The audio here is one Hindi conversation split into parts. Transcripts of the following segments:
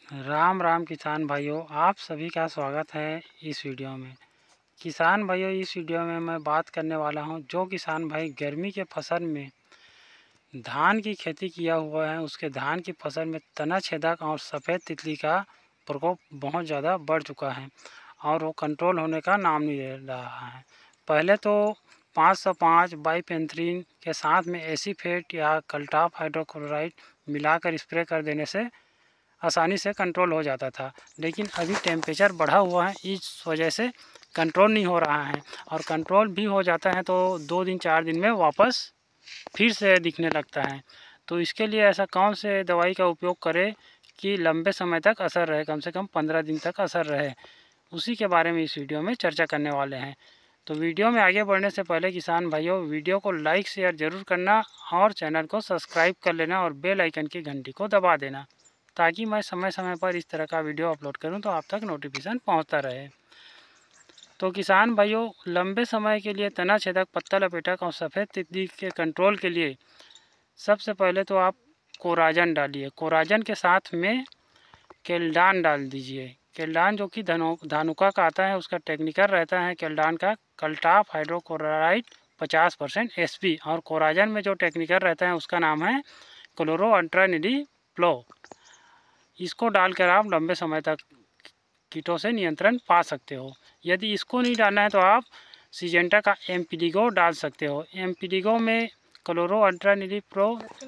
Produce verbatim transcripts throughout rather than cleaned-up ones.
राम राम किसान भाइयों, आप सभी का स्वागत है इस वीडियो में। किसान भाइयों, इस वीडियो में मैं बात करने वाला हूं, जो किसान भाई गर्मी के फसल में धान की खेती किया हुआ है, उसके धान की फसल में तना छेदक और सफ़ेद तितली का प्रकोप बहुत ज़्यादा बढ़ चुका है और वो कंट्रोल होने का नाम नहीं ले रहा है। पहले तो पाँच सौ पाँच बाइपेंथ्रीन के साथ में एसीफेट या कल्टाफ हाइड्रोक्लोराइड मिलाकर स्प्रे कर देने से आसानी से कंट्रोल हो जाता था, लेकिन अभी टेम्परेचर बढ़ा हुआ है, इस वजह से कंट्रोल नहीं हो रहा है। और कंट्रोल भी हो जाता है तो दो दिन चार दिन में वापस फिर से दिखने लगता है। तो इसके लिए ऐसा कौन से दवाई का उपयोग करें कि लंबे समय तक असर रहे, कम से कम पंद्रह दिन तक असर रहे, उसी के बारे में इस वीडियो में चर्चा करने वाले हैं। तो वीडियो में आगे बढ़ने से पहले किसान भाइयों, वीडियो को लाइक शेयर ज़रूर करना और चैनल को सब्सक्राइब कर लेना और बेल आइकन की घंटी को दबा देना, ताकि मैं समय समय पर इस तरह का वीडियो अपलोड करूं तो आप तक नोटिफिकेशन पहुंचता रहे। तो किसान भाइयों, लंबे समय के लिए तना छेदक, पत्ता लपेटक और सफ़ेद तितली के कंट्रोल के लिए सबसे पहले तो आप कोराजन डालिए। कोराजन के साथ में केल्डान डाल दीजिए। केल्डान जो कि धनु धानुका का आता है, उसका टेक्निकल रहता है केल्डान का कल्टाफ हाइड्रोक्लोराइड पचास परसेंट एस पी, और कोराजन में जो टेक्निकल रहता है उसका नाम है क्लोरो अल्ट्रानिडी प्लो। इसको डालकर आप लंबे समय तक कीटों से नियंत्रण पा सकते हो। यदि इसको नहीं डालना है तो आप सिजेंटा का एम्पिडिगो डाल सकते हो। एम्पिडिगो में क्लोरो अल्ट्रानिडी प्रो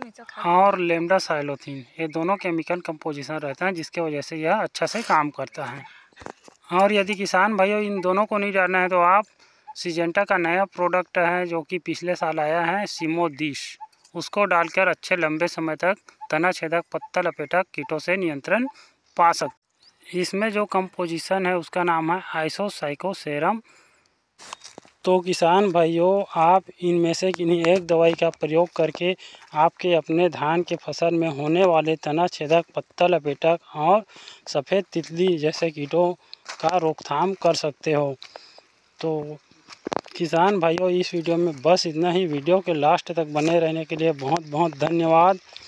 और लेमडा साइलोथीन, ये दोनों केमिकल कंपोजिशन रहता है, जिसके वजह से यह अच्छा से काम करता है। और यदि किसान भाइयों इन दोनों को नहीं डालना है तो आप सिजेंटा का नया प्रोडक्ट है जो कि पिछले साल आया है, सिमोदिश, उसको डालकर अच्छे लंबे समय तक तना छेदक, पत्ता लपेटक कीटों से नियंत्रण पा सकते। इसमें जो कंपोजिशन है उसका नाम है आइसोसाइकोसेरम। तो किसान भाइयों, आप इनमें से किन्हीं एक दवाई का प्रयोग करके आपके अपने धान के फसल में होने वाले तना छेदक, पत्ता लपेटक और सफ़ेद तितली जैसे कीटों का रोकथाम कर सकते हो। तो किसान भाइयों, इस वीडियो में बस इतना ही। वीडियो के लास्ट तक बने रहने के लिए बहुत बहुत धन्यवाद।